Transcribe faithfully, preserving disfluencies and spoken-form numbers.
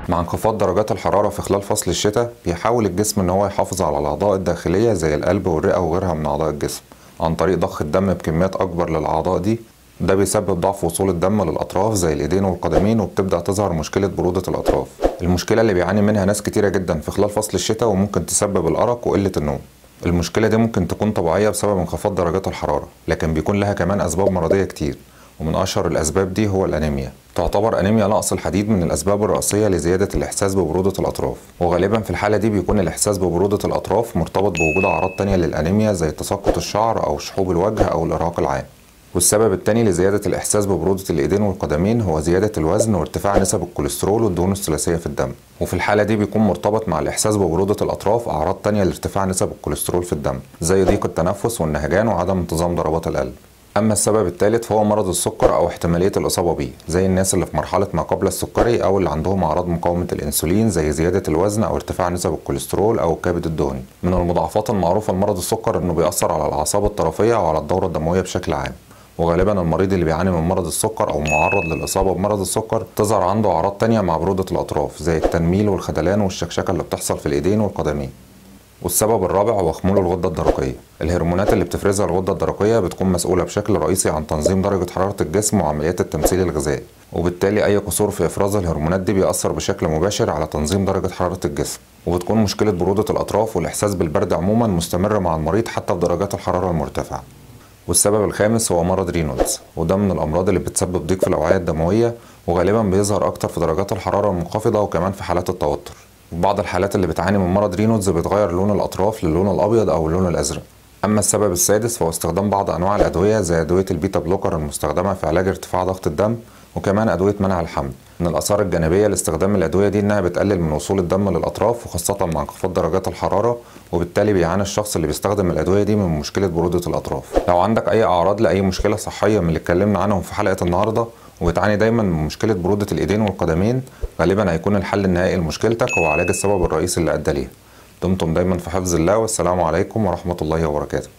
مع انخفاض درجات الحرارة في خلال فصل الشتاء بيحاول الجسم ان هو يحافظ على الاعضاء الداخلية زي القلب والرئة وغيرها من اعضاء الجسم عن طريق ضخ الدم بكميات اكبر للاعضاء دي. ده بيسبب ضعف وصول الدم للاطراف زي الايدين والقدمين، وبتبدأ تظهر مشكلة برودة الاطراف. المشكلة اللي بيعاني منها ناس كتيرة جدا في خلال فصل الشتاء، وممكن تسبب الارق وقلة النوم. المشكلة دي ممكن تكون طبيعية بسبب انخفاض درجات الحرارة، لكن بيكون لها كمان اسباب مرضية كتير، ومن اشهر الاسباب دي هو الانيميا. تعتبر انيميا نقص الحديد من الاسباب الرئيسيه لزياده الاحساس ببروده الاطراف، وغالبا في الحاله دي بيكون الاحساس ببروده الاطراف مرتبط بوجود اعراض تانية للانيميا زي تساقط الشعر او شحوب الوجه او الارهاق العام. والسبب التاني لزياده الاحساس ببروده الايدين والقدمين هو زياده الوزن وارتفاع نسب الكوليسترول والدهون الثلاثيه في الدم، وفي الحاله دي بيكون مرتبط مع الاحساس ببروده الاطراف اعراض تانية لارتفاع نسب الكوليسترول في الدم زي ضيق التنفس والنهجان وعدم انتظام ضربات القلب. أما السبب الثالث فهو مرض السكر أو احتمالية الإصابة بيه، زي الناس اللي في مرحلة ما قبل السكري أو اللي عندهم أعراض مقاومة الأنسولين زي زيادة الوزن أو ارتفاع نسب الكوليسترول أو الكبد الدهني. من المضاعفات المعروفة لمرض السكر إنه بيأثر على الأعصاب الطرفية وعلى الدورة الدموية بشكل عام، وغالبا المريض اللي بيعاني من مرض السكر أو معرض للإصابة بمرض السكر تظهر عنده أعراض تانية مع برودة الأطراف زي التنميل والخدلان والشكشكة اللي بتحصل في الإيدين والقدمين. والسبب الرابع هو خمول الغدة الدرقية. الهرمونات اللي بتفرزها الغدة الدرقية بتكون مسؤولة بشكل رئيسي عن تنظيم درجة حرارة الجسم وعمليات التمثيل الغذائي، وبالتالي أي قصور في إفراز الهرمونات دي بيأثر بشكل مباشر على تنظيم درجة حرارة الجسم، وبتكون مشكلة برودة الأطراف والإحساس بالبرد عموما مستمرة مع المريض حتى في درجات الحرارة المرتفعة. والسبب الخامس هو مرض رينولدز، وده من الأمراض اللي بتسبب ضيق في الأوعية الدموية، وغالبا بيظهر أكتر في درجات الحرارة المنخفضة وكمان في حالات التوتر. في بعض الحالات اللي بتعاني من مرض رينولدز بيتغير لون الأطراف للون الأبيض أو اللون الأزرق. أما السبب السادس فهو استخدام بعض أنواع الأدوية زي أدوية البيتا بلوكر المستخدمة في علاج ارتفاع ضغط الدم، وكمان أدوية منع الحمل. من الآثار الجانبية لاستخدام الأدوية دي إنها بتقلل من وصول الدم للأطراف، وخاصة مع انخفاض درجات الحرارة، وبالتالي بيعاني الشخص اللي بيستخدم الأدوية دي من مشكلة برودة الأطراف. لو عندك أي أعراض لأي مشكلة صحية من اللي اتكلمنا عنهم في حلقة النهاردة وبتعاني دايما من مشكلة برودة الإيدين والقدمين، غالبا هيكون الحل النهائي لمشكلتك هو علاج السبب الرئيسي اللي أدى ليها. دمتم دايما في حفظ الله، والسلام عليكم ورحمة الله وبركاته.